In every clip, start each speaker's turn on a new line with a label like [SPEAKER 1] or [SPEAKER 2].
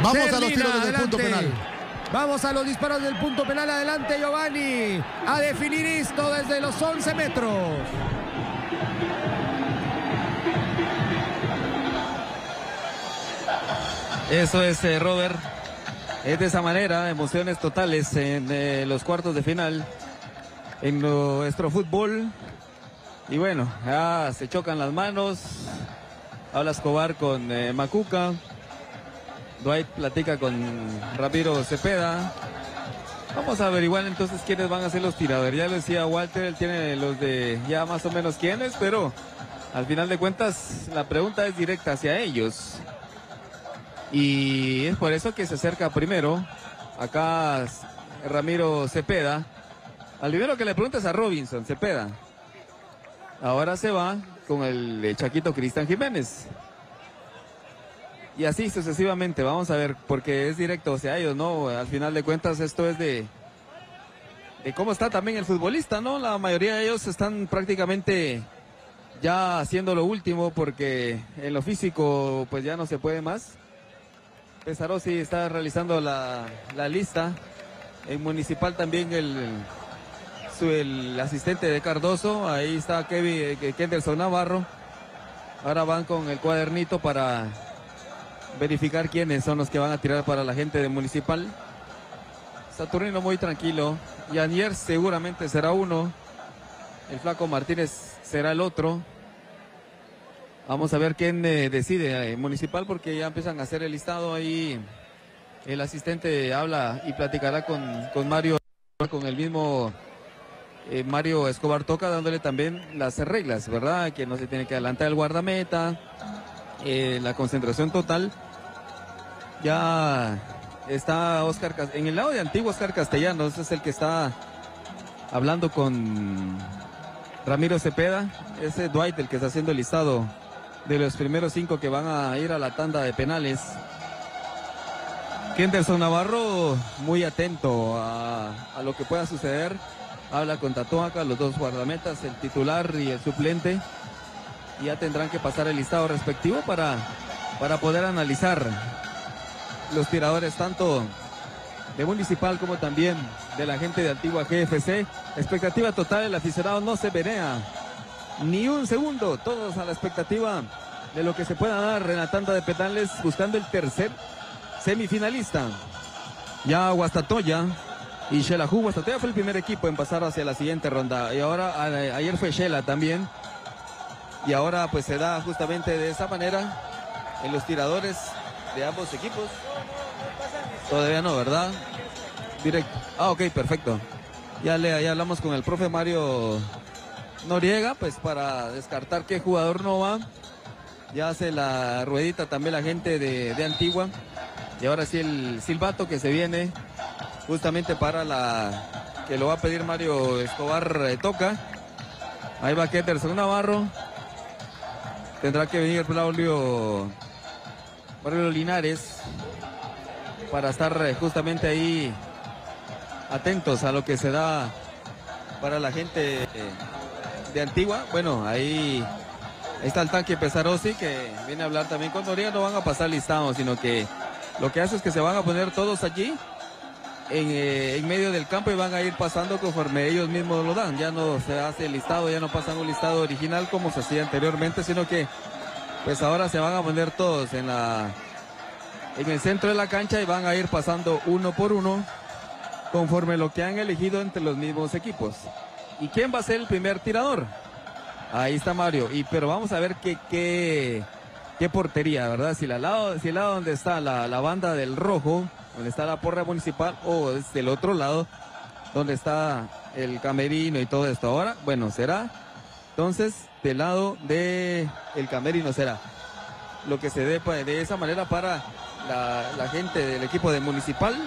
[SPEAKER 1] Vamos a los tiros del punto penal.
[SPEAKER 2] Vamos a los disparos del punto penal. Adelante Giovanni a definir esto desde los 11 metros.
[SPEAKER 3] Eso es, Robert. Es de esa manera, emociones totales en los cuartos de final en nuestro fútbol. Y bueno, ya se chocan las manos. Habla Escobar con Macuca. Dwight platica con Ramiro Cepeda. Vamos a averiguar entonces quiénes van a ser los tiradores. Ya lo decía Walter, él tiene los de ya más o menos quiénes, pero al final de cuentas la pregunta es directa hacia ellos. Y es por eso que se acerca primero acá Ramiro Cepeda. Al primero que le pregunta es a Robinson Cepeda. Ahora se va con el Chaquito Cristian Jiménez. Y así sucesivamente, vamos a ver, porque es directo hacia ellos, ¿no? Al final de cuentas esto es de cómo está también el futbolista, ¿no? La mayoría de ellos están prácticamente ya haciendo lo último porque en lo físico pues ya no se puede más. Pesarossi está realizando la lista. En Municipal también el asistente de Cardoso. Ahí está Kenderson Navarro. Ahora van con el cuadernito para verificar quiénes son los que van a tirar para la gente de Municipal. Saturnino muy tranquilo. Yanier seguramente será uno. El Flaco Martínez será el otro. Vamos a ver quién decide Municipal, porque ya empiezan a hacer el listado ahí. El asistente habla y platicará con Mario, con el mismo Mario Escobar Toca, dándole también las reglas, ¿verdad? Que no se tiene que adelantar el guardameta, la concentración total. Ya está en el lado de Antigua, Oscar Castellanos es el que está hablando con Ramiro Cepeda. Ese Dwight el que está haciendo el listado de los primeros 5 que van a ir a la tanda de penales. Kenderson Navarro muy atento a lo que pueda suceder. Habla con Tatuaca, los dos guardametas, el titular y el suplente. Y ya tendrán que pasar el listado respectivo para poder analizar los tiradores tanto de Municipal como también de la gente de Antigua GFC. Expectativa total, el aficionado no se venea ni un segundo, todos a la expectativa de lo que se pueda dar en la tanda de penales, buscando el tercer semifinalista. Ya Guastatoya y Xelajú. Guastatoya fue el primer equipo en pasar hacia la siguiente ronda, y ahora ayer fue Xela también, y ahora pues se da justamente de esa manera en los tiradores de ambos equipos. Todavía no, ¿verdad? Directo. Ah, ok, perfecto. Ya hablamos con el profe Mario Noriega, pues para descartar qué jugador no va. Ya hace la ruedita también la gente de Antigua. Y ahora sí el silbato que se viene justamente para que lo va a pedir Mario Escobar Toca. Ahí va Kenderson Navarro. Tendrá que venir Braulio Linares para estar justamente ahí atentos a lo que se da para la gente de Antigua. Bueno, ahí está el tanque Pesarossi, que viene a hablar también con Noriega. No van a pasar listados, sino que lo que hace es que se van a poner todos allí en medio del campo y van a ir pasando conforme ellos mismos lo dan. Ya no se hace el listado, ya no pasan un listado original como se hacía anteriormente, sino que pues ahora se van a poner todos en el centro de la cancha y van a ir pasando uno por uno conforme lo que han elegido entre los mismos equipos. ¿Y quién va a ser el primer tirador? Ahí está Mario. Pero vamos a ver qué portería, ¿verdad? Si el lado donde está la banda del rojo, donde está la porra Municipal, o es del otro lado donde está el camerino y todo esto. Ahora, bueno, será entonces del lado de el camerino, será lo que se dé de esa manera para la gente del equipo de Municipal.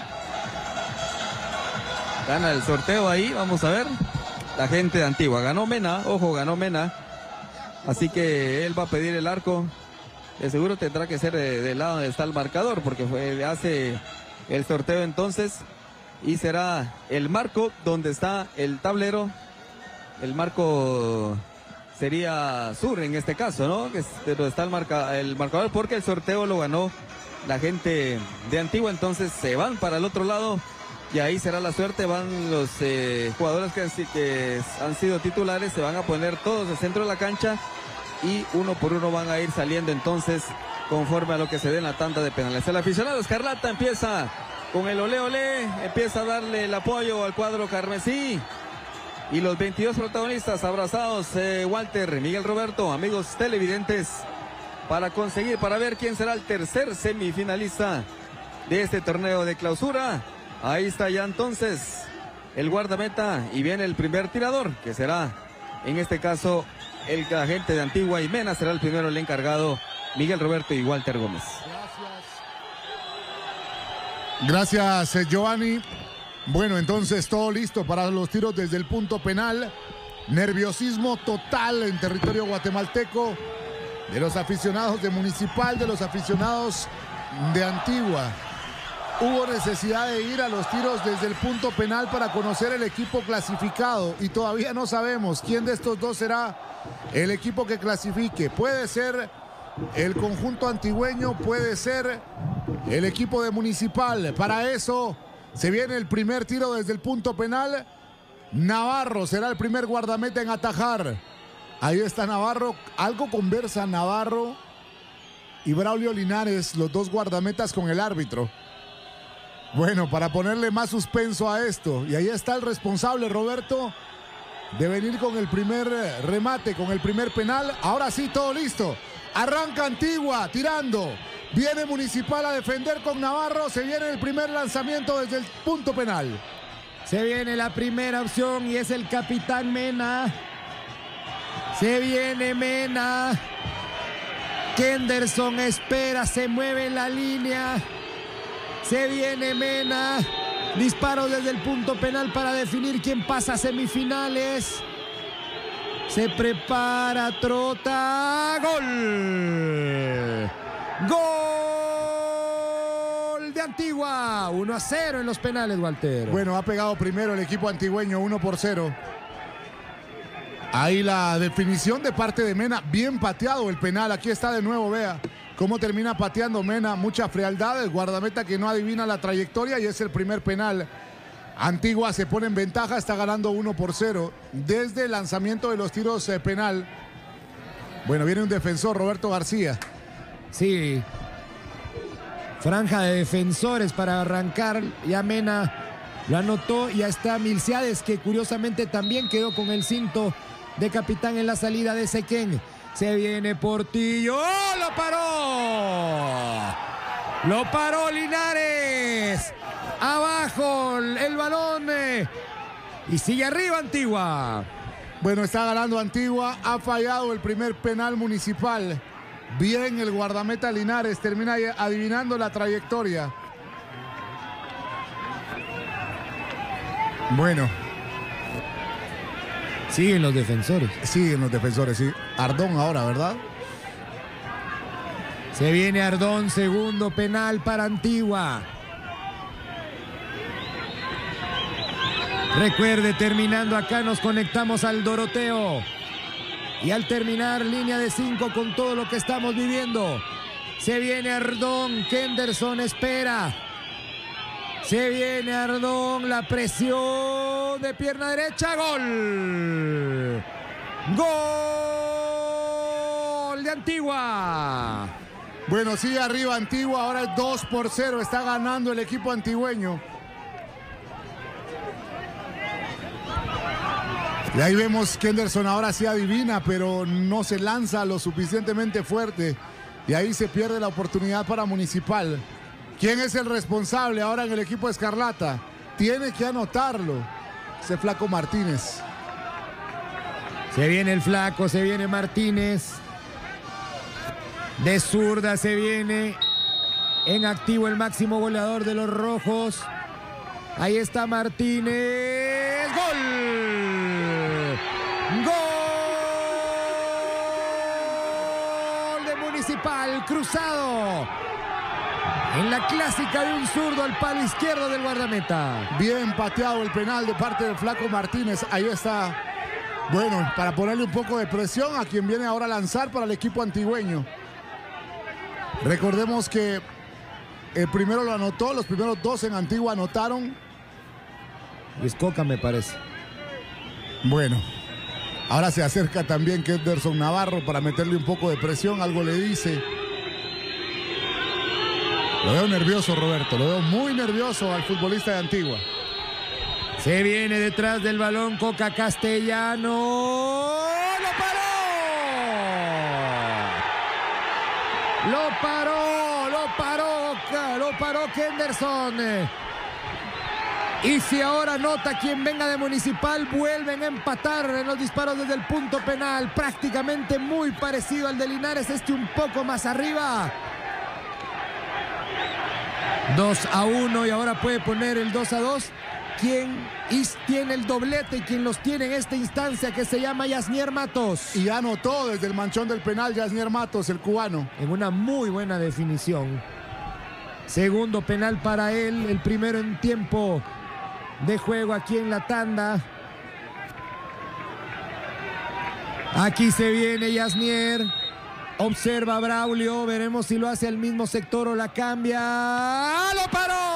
[SPEAKER 3] Gana el sorteo ahí, vamos a ver. La gente de Antigua ganó Mena, ojo, ganó Mena. Así que él va a pedir el arco. De seguro tendrá que ser del lado donde está el marcador, porque hace el sorteo entonces. Y será el marco donde está el tablero. El marco sería sur en este caso, ¿no? Que es donde está el marcador, porque el sorteo lo ganó la gente de Antigua, entonces se van para el otro lado y ahí será la suerte. Van los jugadores que han sido titulares, se van a poner todos al centro de la cancha y uno por uno van a ir saliendo entonces conforme a lo que se dé en la tanda de penales. El aficionado Escarlata empieza con el olé olé, empieza a darle el apoyo al cuadro carmesí. Y los 22 protagonistas abrazados, Walter, Miguel Roberto, amigos televidentes, para ver quién será el tercer semifinalista de este torneo de clausura. Ahí está ya entonces el guardameta y viene el primer tirador, que será en este caso el agente de Antigua y Mena. Será el primero el encargado, Miguel Roberto y Walter Gómez.
[SPEAKER 1] Gracias, Giovanni. Bueno, entonces todo listo para los tiros desde el punto penal. Nerviosismo total en territorio guatemalteco de los aficionados de Municipal, de los aficionados de Antigua. Hubo necesidad de ir a los tiros desde el punto penal para conocer el equipo clasificado y todavía no sabemos quién de estos dos será el equipo que clasifique. Puede ser el conjunto antigüeño, puede ser el equipo de Municipal. Para eso se viene el primer tiro desde el punto penal. Navarro será el primer guardameta en atajar. Ahí está Navarro. Algo conversa Navarro y Braulio Linares, los dos guardametas, con el árbitro. Bueno, para ponerle más suspenso a esto. Y ahí está el responsable, Roberto, de venir con el primer remate, con el primer penal. Ahora sí, todo listo. Arranca Antigua, tirando. Viene Municipal a defender con Navarro. Se viene el primer lanzamiento desde el punto penal.
[SPEAKER 2] Se viene la primera opción y es el capitán Mena. Se viene Mena. Kenderson espera, se mueve en la línea. Se viene Mena. Disparo desde el punto penal para definir quién pasa a semifinales. Se prepara, trota. ¡Gol! ¡Gol de Antigua! 1-0 en los penales, Walter.
[SPEAKER 1] Bueno, ha pegado primero el equipo antigüeño, 1-0. Ahí la definición de parte de Mena. Bien pateado el penal. Aquí está de nuevo, vea cómo termina pateando Mena. Mucha frialdad. El guardameta que no adivina la trayectoria y es el primer penal. Antigua se pone en ventaja, está ganando 1-0 desde el lanzamiento de los tiros penal. Bueno, viene un defensor, Roberto García.
[SPEAKER 2] Sí. Franja de defensores para arrancar. Ya Mena lo anotó. Ya está Milciades, que curiosamente también quedó con el cinto de capitán en la salida de Sequén. Se viene Portillo. ¡Oh, lo paró! Lo paró Linares. Abajo el balón. Y sigue arriba Antigua.
[SPEAKER 1] Bueno, está ganando Antigua. Ha fallado el primer penal Municipal. Bien el guardameta Linares. Termina adivinando la trayectoria. Bueno.
[SPEAKER 2] Siguen los defensores.
[SPEAKER 1] Siguen los defensores, sí. Ardón ahora, ¿verdad?
[SPEAKER 2] Se viene Ardón, segundo penal para Antigua. Recuerde, terminando acá nos conectamos al Doroteo. Y al terminar, línea de 5 con todo lo que estamos viviendo. Se viene Ardón, Kenderson espera. Se viene Ardón, la presión de pierna derecha, gol. Gol de Antigua.
[SPEAKER 1] Bueno, sigue arriba Antigua, ahora es 2-0, está ganando el equipo antigüeño. Y ahí vemos Kenderson ahora sí adivina, pero no se lanza lo suficientemente fuerte. Y ahí se pierde la oportunidad para Municipal. ¿Quién es el responsable ahora en el equipo Escarlata? Tiene que anotarlo. Ese Flaco Martínez.
[SPEAKER 2] Se viene el Flaco, se viene Martínez. De zurda se viene en activo el máximo goleador de los rojos. Ahí está Martínez. ¡Gol! ¡Gol de Municipal! Cruzado. En la clásica de un zurdo al palo izquierdo del guardameta.
[SPEAKER 1] Bien pateado el penal de parte del Flaco Martínez. Ahí está. Bueno, para ponerle un poco de presión a quien viene ahora a lanzar para el equipo antigüeño. Recordemos que el primero lo anotó, los primeros dos en Antigua anotaron.
[SPEAKER 2] Es Coca, me parece.
[SPEAKER 1] Bueno, ahora se acerca también Kenderson Navarro para meterle un poco de presión, algo le dice. Lo veo nervioso, Roberto, lo veo muy nervioso al futbolista de Antigua.
[SPEAKER 2] Se viene detrás del balón Coca Castellano. ¡Lo paró! Lo paró Kenderson. Y si ahora anota quien venga de Municipal, vuelven a empatar en los disparos desde el punto penal. Prácticamente muy parecido al de Linares, un poco más arriba. 2-1 y ahora puede poner el 2-2. Quien tiene el doblete y quien los tiene en esta instancia, que se llama Yasnier Matos.
[SPEAKER 1] Y anotó desde el manchón del penal Yasnier Matos, el cubano.
[SPEAKER 2] En una muy buena definición. Segundo penal para él, el primero en tiempo de juego aquí en la tanda. Aquí se viene Yasnier. Observa a Braulio, veremos si lo hace al mismo sector o la cambia. ¡Lo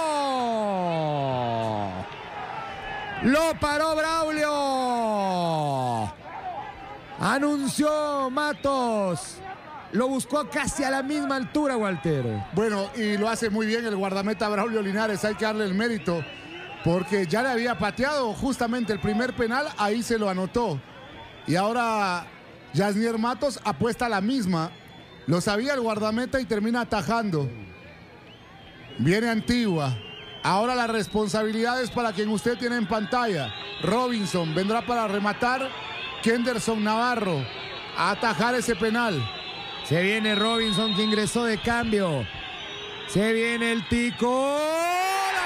[SPEAKER 2] paró! ¡Lo paró Braulio! Anunció Matos. Lo buscó casi a la misma altura, Walter.
[SPEAKER 1] Bueno, y lo hace muy bien el guardameta Braulio Linares, hay que darle el mérito, porque ya le había pateado justamente el primer penal, ahí se lo anotó. Y ahora Yasnier Matos apuesta a la misma. Lo sabía el guardameta y termina atajando. Viene Antigua. Ahora la responsabilidad es para quien usted tiene en pantalla. Robinson vendrá para rematar. Kenderson Navarro a atajar ese penal.
[SPEAKER 2] Se viene Robinson, que ingresó de cambio. Se viene el Tico. ¡La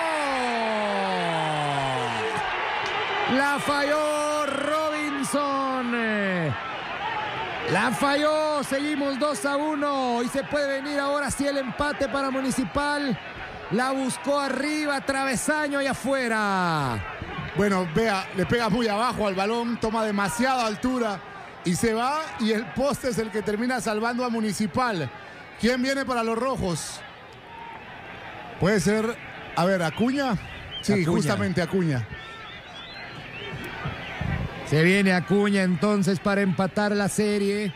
[SPEAKER 2] falló! ¡La falló Robinson! La falló. Seguimos 2-1 y se puede venir ahora sí el empate para Municipal. La buscó arriba, travesaño y afuera.
[SPEAKER 1] Bueno, vea, le pega muy abajo al balón, toma demasiada altura y se va, y el poste es el que termina salvando a Municipal. ¿Quién viene para los rojos? Puede ser, a ver, Acuña. Sí,
[SPEAKER 2] Acuña.
[SPEAKER 1] Justamente Acuña.
[SPEAKER 2] Se viene Acuña entonces para empatar la serie.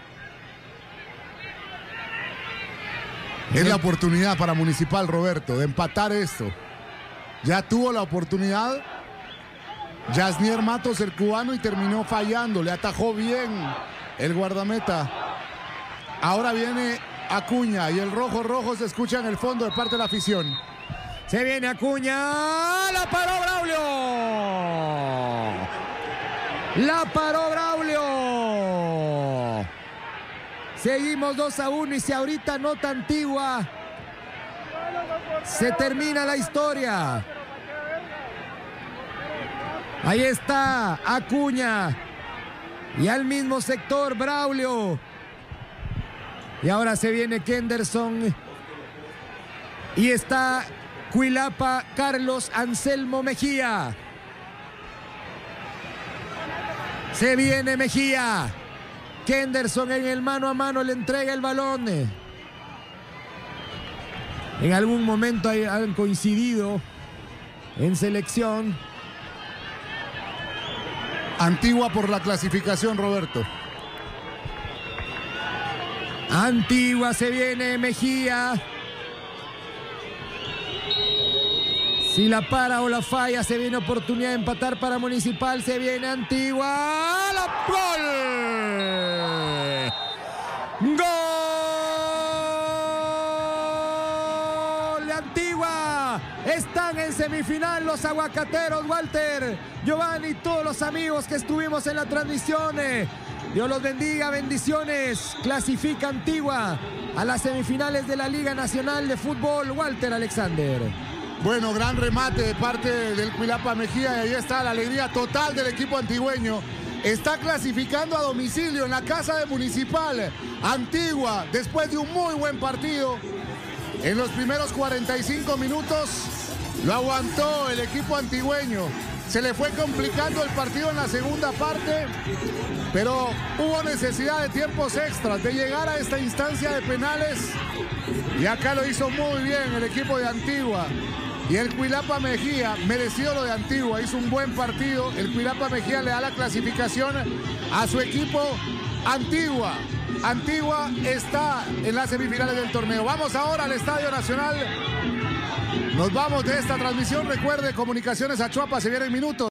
[SPEAKER 1] Es la oportunidad para Municipal, Roberto, de empatar esto. Ya tuvo la oportunidad Yasnier Matos, el cubano, y terminó fallando. Le atajó bien el guardameta. Ahora viene Acuña y el rojo se escucha en el fondo de parte de la afición.
[SPEAKER 2] Se viene Acuña. ¡La paró Braulio! ¡La paró Braulio! Seguimos 2-1 y si ahorita anota Antigua, se termina la historia. Ahí está Acuña. Y al mismo sector Braulio. Y ahora se viene Kenderson. Y está Cuilapa Carlos Anselmo Mejía. Se viene Mejía. Kenderson en el mano a mano le entrega el balón. En algún momento han coincidido en selección.
[SPEAKER 1] Antigua por la clasificación, Roberto.
[SPEAKER 2] Antigua, se viene Mejía. Si la para o la falla, se viene oportunidad de empatar para Municipal. Se viene Antigua. ¡Gol! ¡Gol de Antigua! Están en semifinal los aguacateros, Walter, Giovanni, todos los amigos que estuvimos en la transmisión. Dios los bendiga, bendiciones. Clasifica Antigua a las semifinales de la Liga Nacional de Fútbol. Walter Alexander.
[SPEAKER 1] Bueno, gran remate de parte del Cuilapa Mejía, y ahí está la alegría total del equipo antigüeño. Está clasificando a domicilio en la casa de Municipal. Antigua, después de un muy buen partido, en los primeros 45 minutos lo aguantó el equipo antigüeño. Se le fue complicando el partido en la segunda parte, pero hubo necesidad de tiempos extras, de llegar a esta instancia de penales. Y acá lo hizo muy bien el equipo de Antigua. Y el Cuilapa Mejía, merecido lo de Antigua, hizo un buen partido. El Cuilapa Mejía le da la clasificación a su equipo Antigua. Antigua está en las semifinales del torneo. Vamos ahora al Estadio Nacional. Nos vamos de esta transmisión. Recuerde, Comunicaciones Achuapa, se vienen minutos.